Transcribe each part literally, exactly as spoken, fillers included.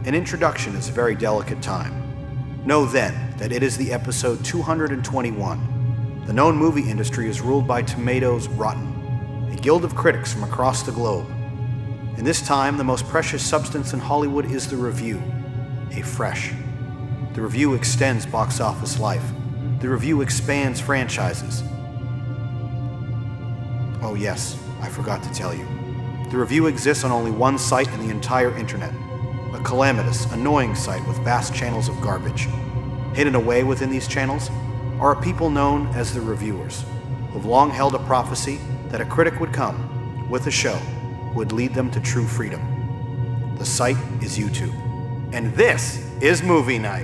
An introduction is a very delicate time. Know then that it is the episode two hundred twenty-one. The known movie industry is ruled by Tomatoes Rotten, a guild of critics from across the globe. In this time, the most precious substance in Hollywood is the review, a fresh. The review extends box office life. The review expands franchises. Oh yes, I forgot to tell you. The review exists on only one site in the entire internet. A calamitous, annoying site with vast channels of garbage. Hidden away within these channels are a people known as the reviewers, who have long held a prophecy that a critic would come, with a show, would lead them to true freedom. The site is YouTube. And this is Movie Night.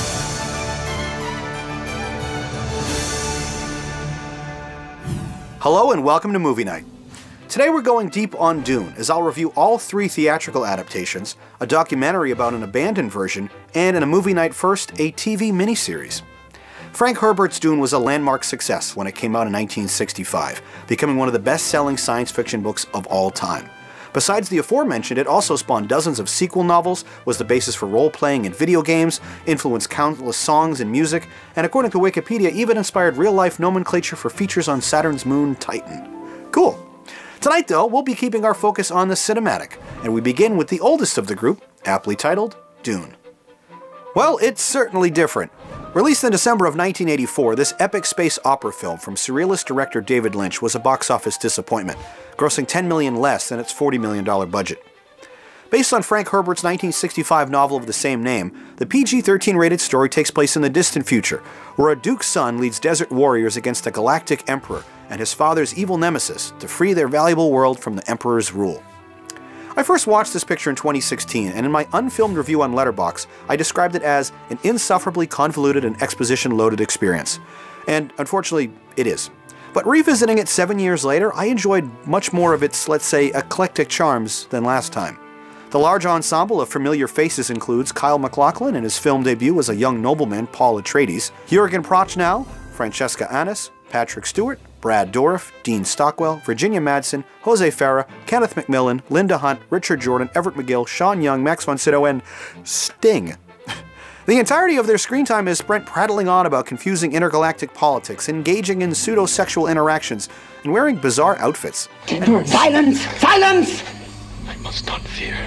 Hello and welcome to Movie Night. Today we're going deep on Dune, as I'll review all three theatrical adaptations, a documentary about an abandoned version, and in a Movie Night first, a T V miniseries. Frank Herbert's Dune was a landmark success when it came out in nineteen sixty-five, becoming one of the best-selling science fiction books of all time. Besides the aforementioned, it also spawned dozens of sequel novels, was the basis for role-playing in video games, influenced countless songs and music, and according to Wikipedia, even inspired real-life nomenclature for features on Saturn's moon Titan. Cool. Tonight, though, we'll be keeping our focus on the cinematic, and we begin with the oldest of the group, aptly titled Dune. Well, it's certainly different. Released in December of nineteen eighty-four, this epic space opera film from surrealist director David Lynch was a box office disappointment, grossing ten million dollars less than its forty million dollar budget. Based on Frank Herbert's nineteen sixty-five novel of the same name, the P G thirteen rated story takes place in the distant future, where a duke's son leads desert warriors against a galactic emperor and his father's evil nemesis to free their valuable world from the emperor's rule. I first watched this picture in twenty sixteen, and in my unfilmed review on Letterboxd, I described it as an insufferably convoluted and exposition-loaded experience. And unfortunately, it is. But revisiting it seven years later, I enjoyed much more of its, let's say, eclectic charms than last time. The large ensemble of familiar faces includes Kyle MacLachlan in his film debut as a young nobleman, Paul Atreides, Jürgen Prochnow, Francesca Annis, Patrick Stewart, Brad Dourif, Dean Stockwell, Virginia Madsen, Jose Farah, Kenneth McMillan, Linda Hunt, Richard Jordan, Everett McGill, Sean Young, Max von Sydow, and Sting. The entirety of their screen time is spent prattling on about confusing intergalactic politics, engaging in pseudo-sexual interactions, and wearing bizarre outfits. Silence! Silence! I must not fear.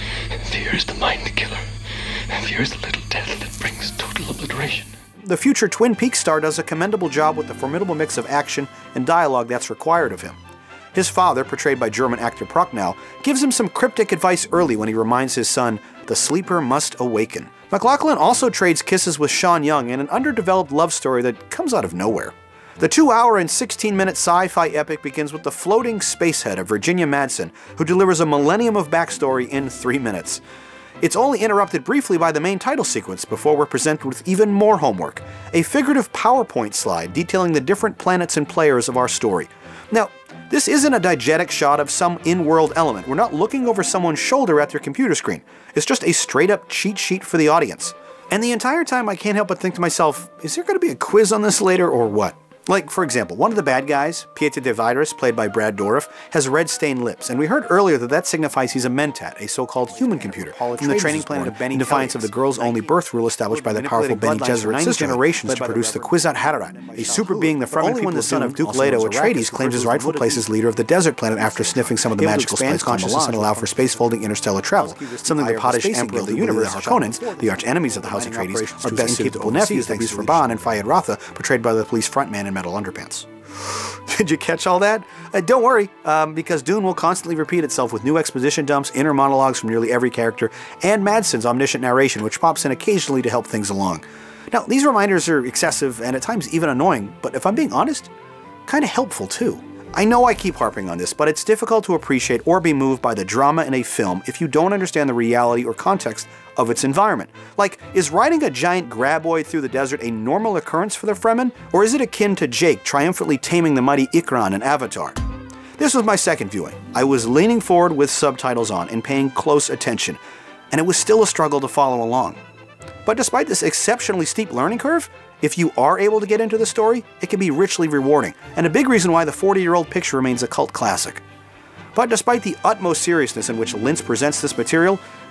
Fear is the mind killer. Fear is the little death that brings total obliteration. The future Twin Peaks star does a commendable job with the formidable mix of action and dialogue that's required of him. His father, portrayed by German actor Prochnow, gives him some cryptic advice early when he reminds his son, "The sleeper must awaken." MacLachlan also trades kisses with Sean Young in an underdeveloped love story that comes out of nowhere. The two hour and sixteen minute sci-fi epic begins with the floating spacehead of Virginia Madsen, who delivers a millennium of backstory in three minutes. It's only interrupted briefly by the main title sequence before we're presented with even more homework, a figurative PowerPoint slide detailing the different planets and players of our story. Now, this isn't a diegetic shot of some in-world element. We're not looking over someone's shoulder at their computer screen. It's just a straight-up cheat sheet for the audience. And the entire time I can't help but think to myself, is there going to be a quiz on this later or what? Like, for example, one of the bad guys, Pieter de Viders, played by Brad Dourif, has red-stained lips, and we heard earlier that that signifies he's a mentat, a so-called human computer, from the training planet of Benny in defiance of the girls-only birth rule established by the powerful Benny Gesserit system, generations to produce the Kwisatz Haderach, a super being the Fremen people when the son of Duke Leto Atreides claims his rightful place as leader of the desert planet after sniffing some of the magical spice consciousness and allow for space-folding interstellar travel, something the potish emperor of the universe, the Harkonnens, the arch-enemies of the House Atreides, are best suited to nephews, Thavis Raban and Fayed Ratha, portrayed by the police frontman in metal underpants. Did you catch all that? Uh, don't worry, um, because Dune will constantly repeat itself with new exposition dumps, inner monologues from nearly every character, and Madsen's omniscient narration, which pops in occasionally to help things along. Now, these reminders are excessive and at times even annoying, but if I'm being honest, kind of helpful too. I know I keep harping on this, but it's difficult to appreciate or be moved by the drama in a film if you don't understand the reality or context of its environment. Like, is riding a giant graboid through the desert a normal occurrence for the Fremen, or is it akin to Jake triumphantly taming the mighty Ikran in Avatar? This was my second viewing. I was leaning forward with subtitles on and paying close attention, and it was still a struggle to follow along. But despite this exceptionally steep learning curve, if you are able to get into the story, it can be richly rewarding, and a big reason why the forty-year-old picture remains a cult classic. But despite the utmost seriousness in which Lynch presents this material,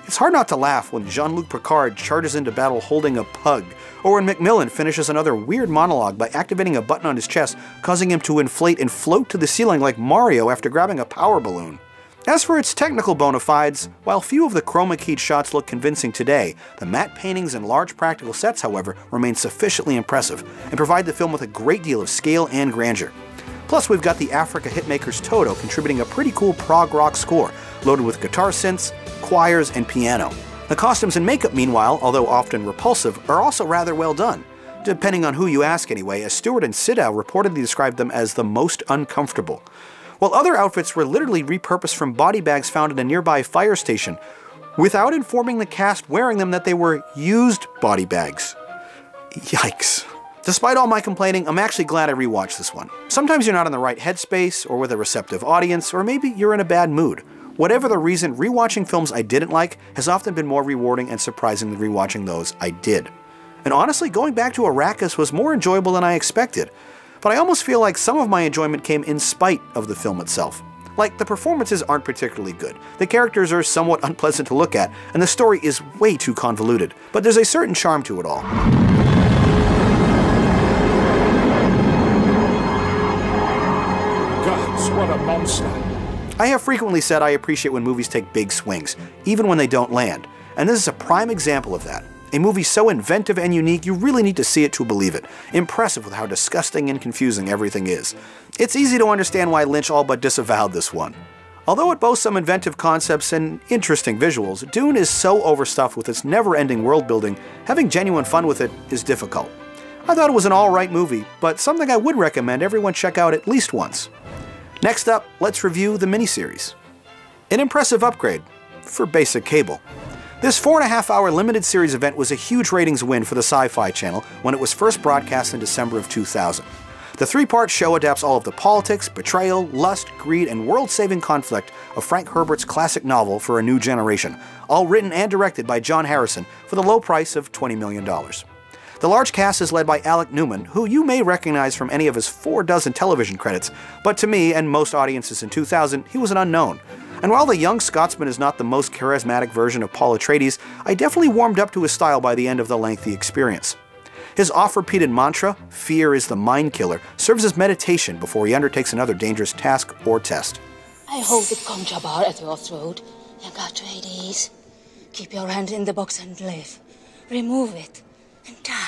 It's hard not to laugh when Jean-Luc Picard charges into battle holding a pug, or when Macmillan finishes another weird monologue by activating a button on his chest, causing him to inflate and float to the ceiling like Mario after grabbing a power balloon. As for its technical bona fides, while few of the chroma keyed shots look convincing today, the matte paintings and large practical sets, however, remain sufficiently impressive and provide the film with a great deal of scale and grandeur. Plus, we've got the Africa hitmakers Toto contributing a pretty cool prog rock score, loaded with guitar synths, choirs, and piano. The costumes and makeup, meanwhile, although often repulsive, are also rather well done. Depending on who you ask anyway, as Stewart and Sydow reportedly described them as the most uncomfortable. While other outfits were literally repurposed from body bags found in a nearby fire station, without informing the cast wearing them that they were used body bags. Yikes. Despite all my complaining, I'm actually glad I rewatched this one. Sometimes you're not in the right headspace, or with a receptive audience, or maybe you're in a bad mood. Whatever the reason, rewatching films I didn't like has often been more rewarding and surprising than rewatching those I did. And honestly, going back to Arrakis was more enjoyable than I expected. But I almost feel like some of my enjoyment came in spite of the film itself. Like, the performances aren't particularly good, the characters are somewhat unpleasant to look at, and the story is way too convoluted, but there's a certain charm to it all. Gods, what a monster! I have frequently said I appreciate when movies take big swings, even when they don't land, and this is a prime example of that. A movie so inventive and unique, you really need to see it to believe it. Impressive with how disgusting and confusing everything is. It's easy to understand why Lynch all but disavowed this one. Although it boasts some inventive concepts and interesting visuals, Dune is so overstuffed with its never-ending world building, having genuine fun with it is difficult. I thought it was an alright movie, but something I would recommend everyone check out at least once. Next up, let's review the miniseries. An impressive upgrade for basic cable. This four and a half hour limited series event was a huge ratings win for the Sci-Fi channel when it was first broadcast in December of two thousand. The three-part show adapts all of the politics, betrayal, lust, greed, and world-saving conflict of Frank Herbert's classic novel for a new generation, all written and directed by John Harrison for the low price of twenty million dollars. The large cast is led by Alec Newman, who you may recognize from any of his four dozen television credits, but to me and most audiences in two thousand, he was an unknown. And while the young Scotsman is not the most charismatic version of Paul Atreides, I definitely warmed up to his style by the end of the lengthy experience. His oft-repeated mantra, "Fear is the mind killer," serves as meditation before he undertakes another dangerous task or test. I hold the concha bar at your throat. Young Atreides, keep your hand in the box and live. Remove it and die.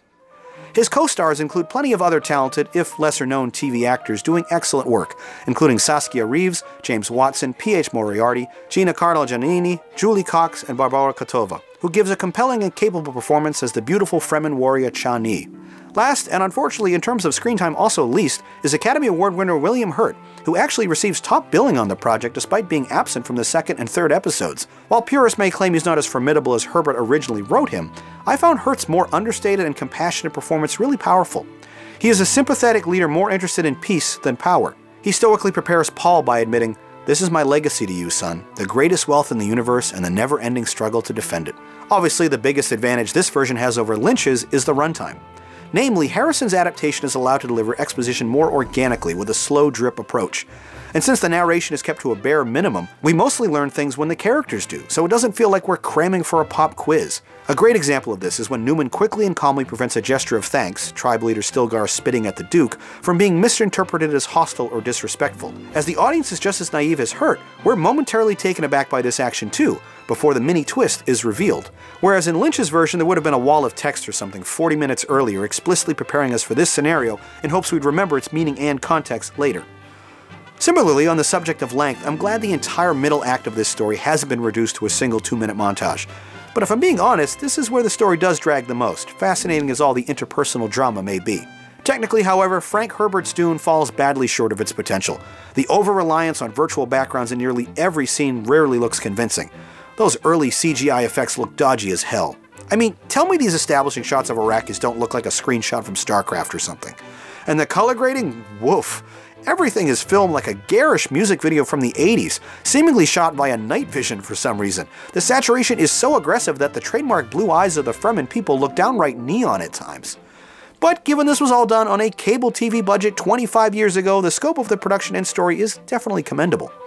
His co-stars include plenty of other talented, if lesser-known T V actors doing excellent work, including Saskia Reeves, James Watson, P H Moriarty, Gina Carlo Giannini, Julie Cox, and Barbara Kotova, who gives a compelling and capable performance as the beautiful Fremen warrior Chani. Last, and unfortunately in terms of screen time also least, is Academy Award winner William Hurt, who actually receives top billing on the project despite being absent from the second and third episodes. While purists may claim he's not as formidable as Herbert originally wrote him, I found Hurt's more understated and compassionate performance really powerful. He is a sympathetic leader more interested in peace than power. He stoically prepares Paul by admitting, "This is my legacy to you, son, the greatest wealth in the universe and the never-ending struggle to defend it." Obviously, the biggest advantage this version has over Lynch's is the runtime. Namely, Harrison's adaptation is allowed to deliver exposition more organically with a slow drip approach. And since the narration is kept to a bare minimum, we mostly learn things when the characters do, so it doesn't feel like we're cramming for a pop quiz. A great example of this is when Newman quickly and calmly prevents a gesture of thanks, tribe leader Stilgar spitting at the Duke, from being misinterpreted as hostile or disrespectful. As the audience is just as naive as Hurt, we're momentarily taken aback by this action too, before the mini twist is revealed. Whereas in Lynch's version there would have been a wall of text or something forty minutes earlier explicitly preparing us for this scenario in hopes we'd remember its meaning and context later. Similarly, on the subject of length, I'm glad the entire middle act of this story hasn't been reduced to a single two-minute montage. But if I'm being honest, this is where the story does drag the most, fascinating as all the interpersonal drama may be. Technically, however, Frank Herbert's Dune falls badly short of its potential. The over-reliance on virtual backgrounds in nearly every scene rarely looks convincing. Those early C G I effects look dodgy as hell. I mean, tell me these establishing shots of Arrakis don't look like a screenshot from StarCraft or something. And the color grading? Woof. Everything is filmed like a garish music video from the eighties, seemingly shot via night vision for some reason. The saturation is so aggressive that the trademark blue eyes of the Fremen people look downright neon at times. But given this was all done on a cable T V budget twenty-five years ago, the scope of the production and story is definitely commendable.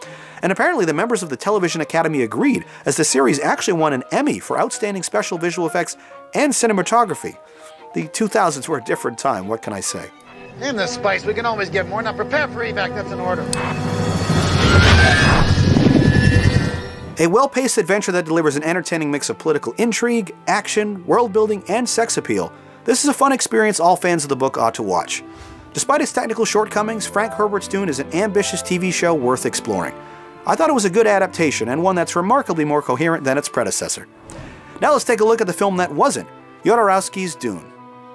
and apparently the members of the Television Academy agreed, as the series actually won an Emmy for Outstanding Special Visual Effects and Cinematography. The two thousands were a different time, what can I say? In the spice, we can always get more. Now prepare for evac, that's an order. A well-paced adventure that delivers an entertaining mix of political intrigue, action, world-building, and sex appeal. This is a fun experience all fans of the book ought to watch. Despite its technical shortcomings, Frank Herbert's Dune is an ambitious T V show worth exploring. I thought it was a good adaptation, and one that's remarkably more coherent than its predecessor. Now let's take a look at the film that wasn't, Jodorowsky's Dune.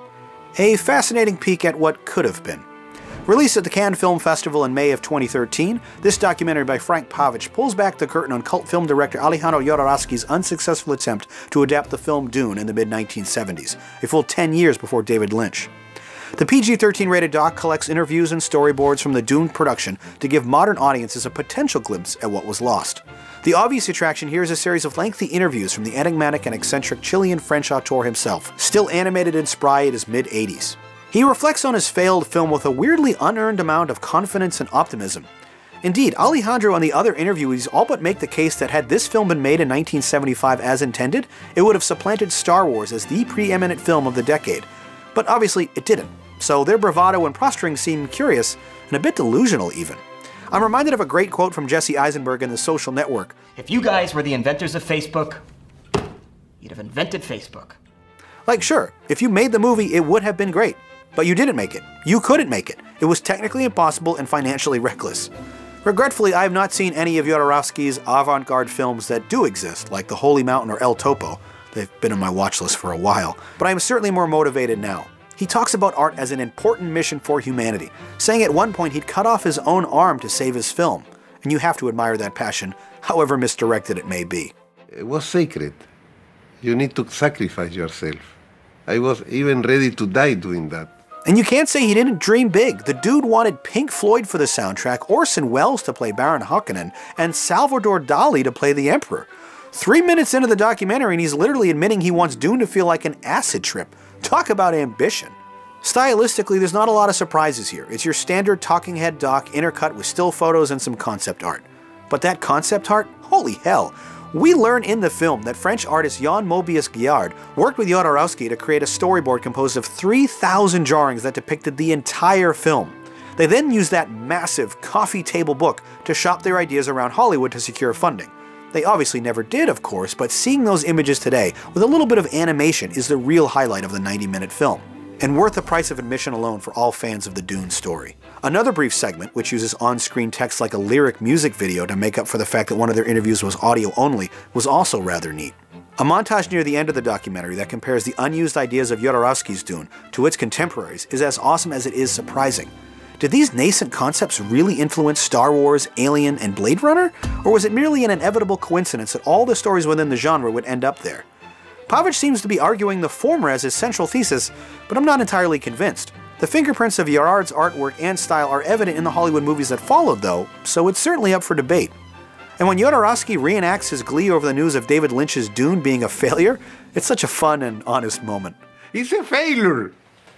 A fascinating peek at what could have been. Released at the Cannes Film Festival in May of twenty thirteen, this documentary by Frank Herbert pulls back the curtain on cult film director Alejandro Jodorowsky's unsuccessful attempt to adapt the film Dune in the mid nineteen seventies, a full ten years before David Lynch. The P G thirteen rated doc collects interviews and storyboards from the Dune production to give modern audiences a potential glimpse at what was lost. The obvious attraction here is a series of lengthy interviews from the enigmatic and eccentric Chilean-French auteur himself, still animated and spry at his mid eighties. He reflects on his failed film with a weirdly unearned amount of confidence and optimism. Indeed, Alejandro and the other interviewees all but make the case that had this film been made in nineteen seventy-five as intended, it would have supplanted Star Wars as the preeminent film of the decade. But obviously it didn't, so their bravado and posturing seem curious and a bit delusional even. I'm reminded of a great quote from Jesse Eisenberg in The Social Network. If you guys were the inventors of Facebook, you'd have invented Facebook. Like, sure, if you made the movie, it would have been great. But you didn't make it. You couldn't make it. It was technically impossible and financially reckless. Regretfully, I have not seen any of Jodorowsky's avant-garde films that do exist, like The Holy Mountain or El Topo. They've been on my watch list for a while. But I am certainly more motivated now. He talks about art as an important mission for humanity, saying at one point he'd cut off his own arm to save his film. And you have to admire that passion, however misdirected it may be. It was sacred. You need to sacrifice yourself. I was even ready to die doing that. And you can't say he didn't dream big. The dude wanted Pink Floyd for the soundtrack, Orson Welles to play Baron Harkonnen, and Salvador Dali to play the Emperor. Three minutes into the documentary and he's literally admitting he wants Dune to feel like an acid trip. Talk about ambition. Stylistically, there's not a lot of surprises here. It's your standard talking head doc intercut with still photos and some concept art. But that concept art? Holy hell! We learn in the film that French artist Jan Mobius Guillard worked with Jodorowsky to create a storyboard composed of three thousand drawings that depicted the entire film. They then used that massive coffee table book to shop their ideas around Hollywood to secure funding. They obviously never did, of course, but seeing those images today with a little bit of animation is the real highlight of the ninety minute film, and worth the price of admission alone for all fans of the Dune story. Another brief segment, which uses on-screen text like a lyric music video to make up for the fact that one of their interviews was audio only, was also rather neat. A montage near the end of the documentary that compares the unused ideas of Jodorowsky's Dune to its contemporaries is as awesome as it is surprising. Did these nascent concepts really influence Star Wars, Alien, and Blade Runner? Or was it merely an inevitable coincidence that all the stories within the genre would end up there? Pavich seems to be arguing the former as his central thesis, but I'm not entirely convinced. The fingerprints of Girard's artwork and style are evident in the Hollywood movies that followed, though, so it's certainly up for debate. And when Jodorowsky reenacts his glee over the news of David Lynch's Dune being a failure, it's such a fun and honest moment. It's a failure!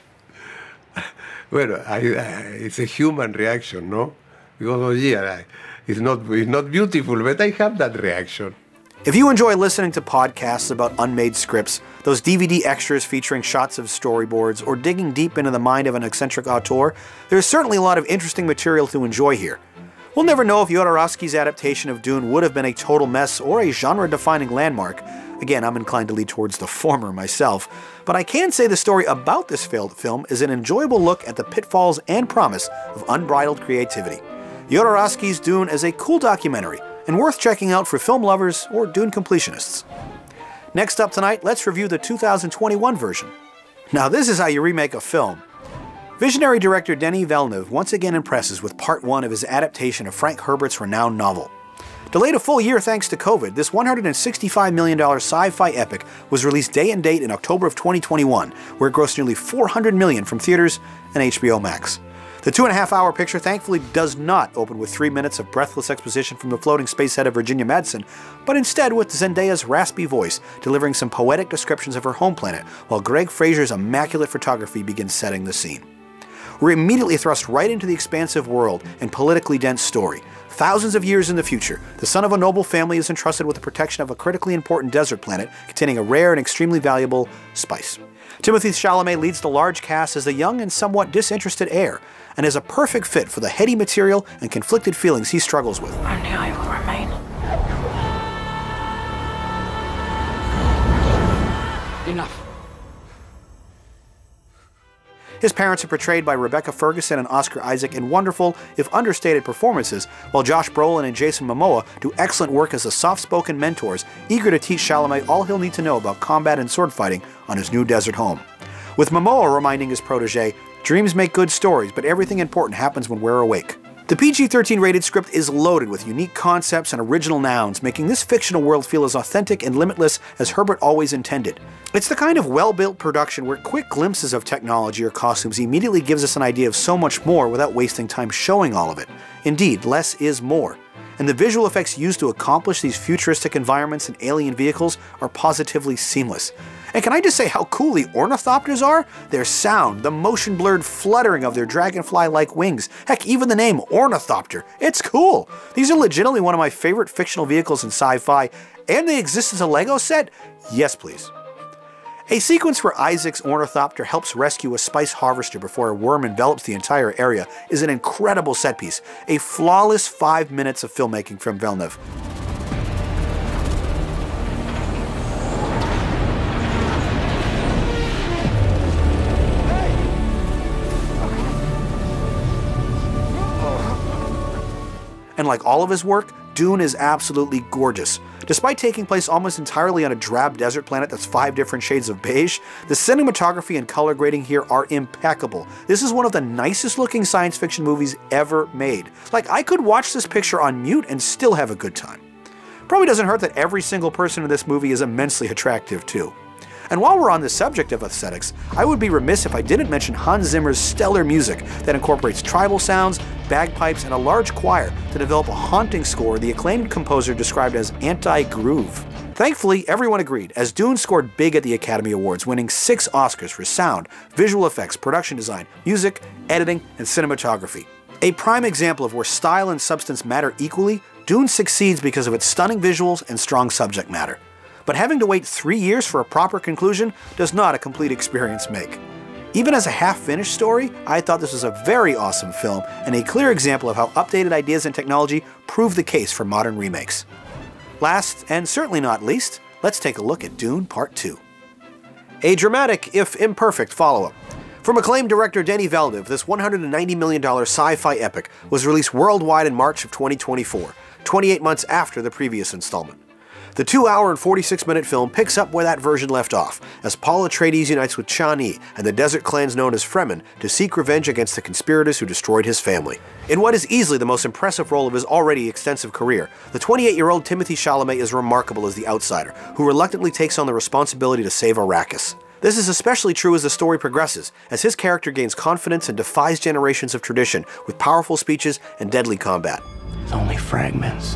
Well, I, I, it's a human reaction, no? Because, oh yeah, I, it's not, it's not beautiful, but I have that reaction. If you enjoy listening to podcasts about unmade scripts, those D V D extras featuring shots of storyboards, or digging deep into the mind of an eccentric auteur, there's certainly a lot of interesting material to enjoy here. We'll never know if Jodorowsky's adaptation of Dune would have been a total mess or a genre-defining landmark. Again, I'm inclined to lead towards the former myself, but I can say the story about this failed film is an enjoyable look at the pitfalls and promise of unbridled creativity. Jodorowsky's Dune is a cool documentary, and worth checking out for film lovers or Dune completionists. Next up tonight, let's review the two thousand twenty-one version. Now this is how you remake a film. Visionary director Denis Villeneuve once again impresses with part one of his adaptation of Frank Herbert's renowned novel. Delayed a full year thanks to COVID, this one hundred sixty-five million dollar sci-fi epic was released day and date in October of twenty twenty-one, where it grossed nearly four hundred million dollars from theaters and H B O Max. The two and a half hour picture thankfully does not open with three minutes of breathless exposition from the floating space head of Virginia Madsen, but instead with Zendaya's raspy voice delivering some poetic descriptions of her home planet, while Greg Fraser's immaculate photography begins setting the scene. We're immediately thrust right into the expansive world and politically dense story. Thousands of years in the future, the son of a noble family is entrusted with the protection of a critically important desert planet containing a rare and extremely valuable spice. Timothée Chalamet leads the large cast as the young and somewhat disinterested heir, and is a perfect fit for the heady material and conflicted feelings he struggles with. Only I will remain. Enough. His parents are portrayed by Rebecca Ferguson and Oscar Isaac in wonderful, if understated, performances, while Josh Brolin and Jason Momoa do excellent work as the soft-spoken mentors, eager to teach Chalamet all he'll need to know about combat and sword fighting on his new desert home. With Momoa reminding his protege, "Dreams make good stories, but everything important happens when we're awake." The P G thirteen rated script is loaded with unique concepts and original nouns, making this fictional world feel as authentic and limitless as Herbert always intended. It's the kind of well-built production where quick glimpses of technology or costumes immediately gives us an idea of so much more without wasting time showing all of it. Indeed, less is more. And the visual effects used to accomplish these futuristic environments and alien vehicles are positively seamless. And can I just say how cool the ornithopters are? Their sound, the motion-blurred fluttering of their dragonfly-like wings, heck, even the name ornithopter, it's cool! These are legitimately one of my favorite fictional vehicles in sci-fi, and they exist as a Lego set? Yes, please. A sequence where Isaac's ornithopter helps rescue a spice harvester before a worm envelops the entire area is an incredible set piece, a flawless five minutes of filmmaking from Villeneuve. And like all of his work, Dune is absolutely gorgeous. Despite taking place almost entirely on a drab desert planet that's five different shades of beige, the cinematography and color grading here are impeccable. This is one of the nicest looking science fiction movies ever made. Like, I could watch this picture on mute and still have a good time. Probably doesn't hurt that every single person in this movie is immensely attractive too. And while we're on the subject of aesthetics, I would be remiss if I didn't mention Hans Zimmer's stellar music that incorporates tribal sounds, bagpipes, and a large choir to develop a haunting score the acclaimed composer described as anti-groove. Thankfully, everyone agreed, as Dune scored big at the Academy Awards, winning six Oscars for sound, visual effects, production design, music, editing, and cinematography. A prime example of where style and substance matter equally, Dune succeeds because of its stunning visuals and strong subject matter. But having to wait three years for a proper conclusion does not a complete experience make. Even as a half-finished story, I thought this was a very awesome film and a clear example of how updated ideas and technology prove the case for modern remakes. Last, and certainly not least, let's take a look at Dune Part two. A dramatic, if imperfect, follow-up. From acclaimed director Denis Villeneuve, this one hundred ninety million dollar sci-fi epic was released worldwide in March of twenty twenty-four, twenty-eight months after the previous installment. The two hour and forty-six minute film picks up where that version left off, as Paul Atreides unites with Chani and the desert clans known as Fremen to seek revenge against the conspirators who destroyed his family. In what is easily the most impressive role of his already extensive career, the twenty-eight-year-old Timothée Chalamet is remarkable as the outsider, who reluctantly takes on the responsibility to save Arrakis. This is especially true as the story progresses, as his character gains confidence and defies generations of tradition with powerful speeches and deadly combat. It's only fragments.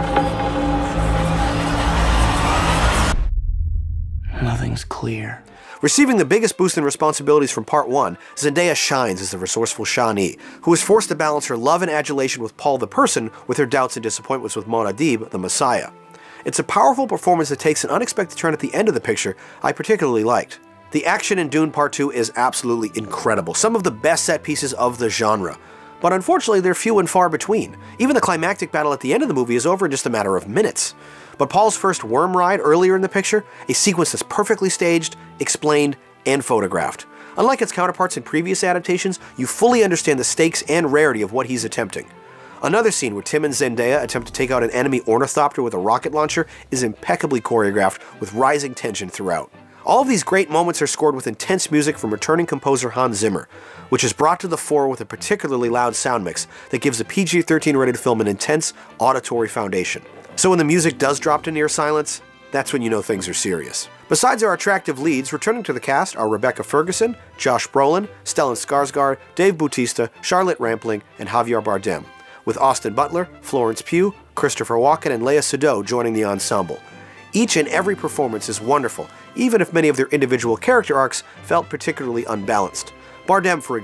Nothing's clear. Receiving the biggest boost in responsibilities from Part one, Zendaya shines as the resourceful Shani, who is forced to balance her love and adulation with Paul the person with her doubts and disappointments with Muad'Dib, the Messiah. It's a powerful performance that takes an unexpected turn at the end of the picture I particularly liked. The action in Dune Part two is absolutely incredible, some of the best set pieces of the genre. But unfortunately, they're few and far between. Even the climactic battle at the end of the movie is over in just a matter of minutes. But Paul's first worm ride earlier in the picture, a sequence that's perfectly staged, explained, and photographed. Unlike its counterparts in previous adaptations, you fully understand the stakes and rarity of what he's attempting. Another scene where Tim and Zendaya attempt to take out an enemy ornithopter with a rocket launcher is impeccably choreographed with rising tension throughout. All of these great moments are scored with intense music from returning composer Hans Zimmer, which is brought to the fore with a particularly loud sound mix that gives a P G thirteen rated film an intense auditory foundation. So when the music does drop to near silence, that's when you know things are serious. Besides our attractive leads, returning to the cast are Rebecca Ferguson, Josh Brolin, Stellan Skarsgård, Dave Bautista, Charlotte Rampling, and Javier Bardem, with Austin Butler, Florence Pugh, Christopher Walken, and Léa Seydoux joining the ensemble. Each and every performance is wonderful, even if many of their individual character arcs felt particularly unbalanced. Bardem, for example,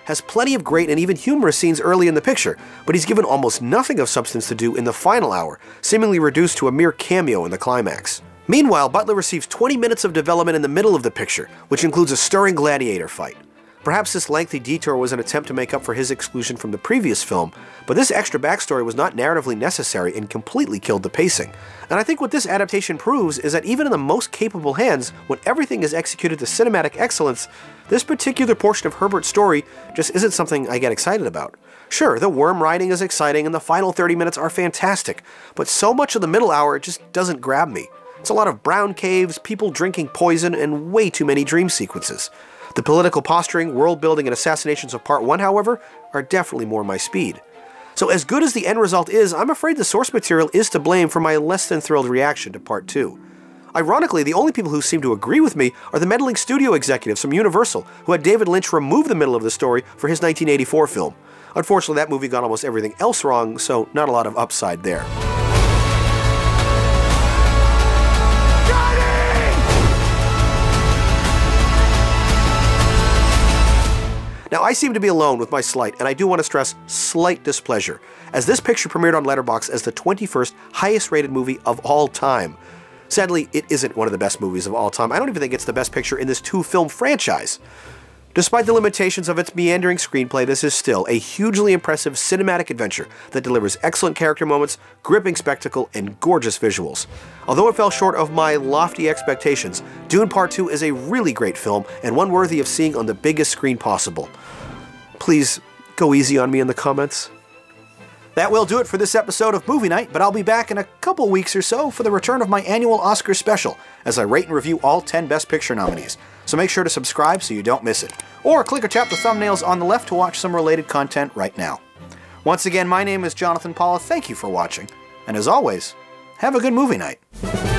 has plenty of great and even humorous scenes early in the picture, but he's given almost nothing of substance to do in the final hour, seemingly reduced to a mere cameo in the climax. Meanwhile, Butler receives twenty minutes of development in the middle of the picture, which includes a stirring gladiator fight. Perhaps this lengthy detour was an attempt to make up for his exclusion from the previous film, but this extra backstory was not narratively necessary and completely killed the pacing. And I think what this adaptation proves is that even in the most capable hands, when everything is executed to cinematic excellence, this particular portion of Herbert's story just isn't something I get excited about. Sure, the worm riding is exciting and the final thirty minutes are fantastic, but so much of the middle hour just doesn't grab me. It's a lot of brown caves, people drinking poison, and way too many dream sequences. The political posturing, world building, and assassinations of part one, however, are definitely more my speed. So as good as the end result is, I'm afraid the source material is to blame for my less than thrilled reaction to part two. Ironically, the only people who seem to agree with me are the meddling studio executives from Universal, who had David Lynch remove the middle of the story for his nineteen eighty-four film. Unfortunately, that movie got almost everything else wrong, so not a lot of upside there. Now, I seem to be alone with my slight, and I do want to stress slight displeasure, as this picture premiered on Letterboxd as the twenty-first highest-rated movie of all time. Sadly, it isn't one of the best movies of all time. I don't even think it's the best picture in this two-film franchise. Despite the limitations of its meandering screenplay, this is still a hugely impressive cinematic adventure that delivers excellent character moments, gripping spectacle, and gorgeous visuals. Although it fell short of my lofty expectations, Dune Part two is a really great film and one worthy of seeing on the biggest screen possible. Please go easy on me in the comments. That will do it for this episode of Movie Night, but I'll be back in a couple weeks or so for the return of my annual Oscar special, as I rate and review all ten Best Picture nominees. So make sure to subscribe so you don't miss it. Or click or tap the thumbnails on the left to watch some related content right now. Once again, my name is Jonathan Paula. Thank you for watching. And as always, have a good movie night.